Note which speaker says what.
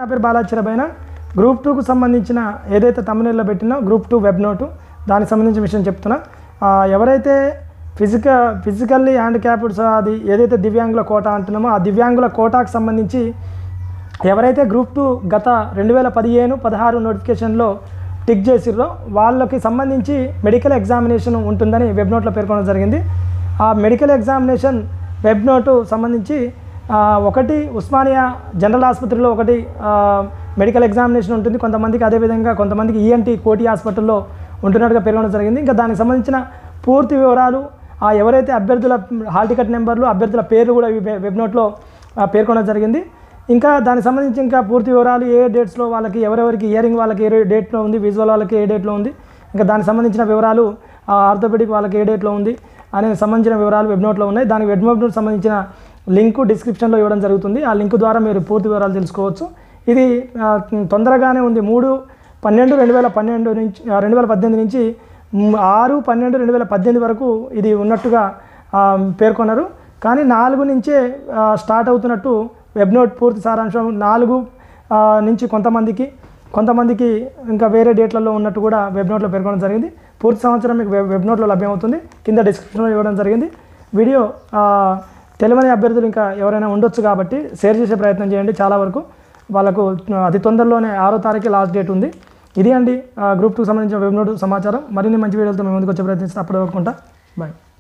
Speaker 1: నా పేరు బాలాచరబైన గ్రూప్ 2కు సంబంధించిన ఏదైతే తమ్మునేల్లో పెట్టినో గ్రూప్ 2 వెబ్ నోటు దానికి సంబంధించిన విషయం చెప్తున్నా. ఎవరైతే ఫిజికల్లీ హ్యాండిక్యాప్డ్ అది ఏదైతే దివ్యాంగుల కోటా అంటున్నామో ఆ దివ్యాంగుల కోటాకు సంబంధించి ఎవరైతే గ్రూప్ 2 గత 2015-16 నోటిఫికేషన్లో టిక్ చేసిర్రో వాళ్ళకి సంబంధించి మెడికల్ ఎగ్జామినేషన్ ఉంటుందని వెబ్ నోట్లో పేర్కొనడం జరిగింది. ఆ మెడికల్ ఎగ్జామినేషన్ వెబ్ నోటు సంబంధించి ఒకటి ఉస్మానియా జనరల్ ఆసుపత్రిలో ఒకటి మెడికల్ ఎగ్జామినేషన్ ఉంటుంది కొంతమందికి, అదేవిధంగా కొంతమందికి ఈఎన్టీ కోటి హాస్పిటల్లో ఉంటున్నట్టుగా పేర్కొనడం జరిగింది. ఇంకా దానికి సంబంధించిన పూర్తి వివరాలు ఎవరైతే అభ్యర్థుల హాల్ టికెట్ నెంబర్లు అభ్యర్థుల పేర్లు కూడా వెబ్ నోట్లో పేర్కొనడం జరిగింది. ఇంకా దానికి సంబంధించి ఇంకా పూర్తి వివరాలు ఏ డేట్స్లో వాళ్ళకి ఎవరెవరికి ఇయరింగ్ వాళ్ళకి ఏ డేట్లో ఉంది, విజువల్ వాళ్ళకి ఏ డేట్లో ఉంది, ఇంకా దానికి సంబంధించిన వివరాలు ఆర్థోపెడిక్ వాళ్ళకి ఏ డేట్లో ఉంది అనే సంబంధించిన వివరాలు వెబ్ నోట్లో ఉన్నాయి. దానికి వెబ్ నోట్ సంబంధించిన లింకు డిస్క్రిప్షన్లో ఇవ్వడం జరుగుతుంది. ఆ లింక్ ద్వారా మీరు పూర్తి వివరాలు తెలుసుకోవచ్చు. ఇది తొందరగానే ఉంది. 3/12/2018 నుంచి 6/12/2018 వరకు ఇది ఉన్నట్టుగా పేర్కొన్నారు. కానీ 4 నుంచే స్టార్ట్ అవుతున్నట్టు వెబ్ నోట్ పూర్తి సారాంశం 4 నుంచి కొంతమందికి ఇంకా వేరే డేట్లలో ఉన్నట్టు కూడా వెబ్ నోట్లో పేర్కొనడం జరిగింది. పూర్తి సంవత్సరం మీకు వెబ్ నోట్లో లభ్యమవుతుంది. కింద డిస్క్రిప్షన్లో ఇవ్వడం జరిగింది. వీడియో తెలియని అభ్యర్థులు ఇంకా ఎవరైనా ఉండొచ్చు కాబట్టి షేర్ చేసే ప్రయత్నం చేయండి. చాలా వరకు వాళ్ళకు అతి తొందరలోనే 6వ తారీఖు లాస్ట్ డేట్ ఉంది. ఇది అండి గ్రూప్ 2 సంబంధించిన వెబ్ నోట్ సమాచారం. మరిన్ని మంచి వీడియోలతో మేము ముందుకు వచ్చే ప్రయత్నిస్తాం. అప్పటి వరకు బాయ్.